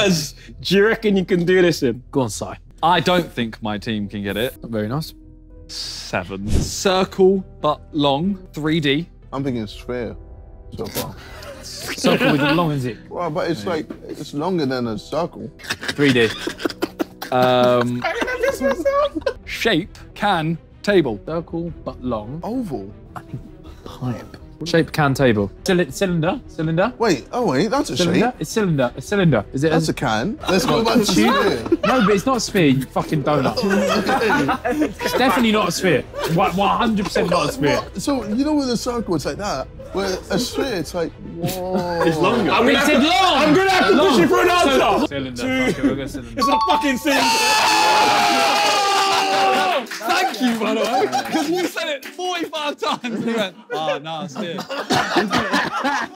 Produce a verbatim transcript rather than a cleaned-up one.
colours do you reckon you can do this in? Go on, Si. I don't think my team can get it. Very nice. Seven. Circle, but long. three D. I'm thinking sphere so far. Circle with the long, is it? Well, but it's like, it's longer than a circle. three D. Um, shape, can, table. Circle, but long. Oval. Pipe. Shape, can, table. Cyl cylinder. Cylinder. Wait, oh wait, that's a Cylinder. shape. It's cylinder. A cylinder. Is it? That's a can. Let's go back to sphere. No, but it's not a sphere, you fucking donut. It's definitely not a sphere. one hundred percent not a sphere. What? So, you know with a circle, it's like that. Where a sphere, it's like, whoa. It's longer. I'm gonna have to, long. I'm gonna have to long. push you for an answer. Cylinder. Fuck it, we'll go cylinder. It's a fucking cylinder. Thank you, by the way, because you said it forty-five times. You went, oh, no, it's here.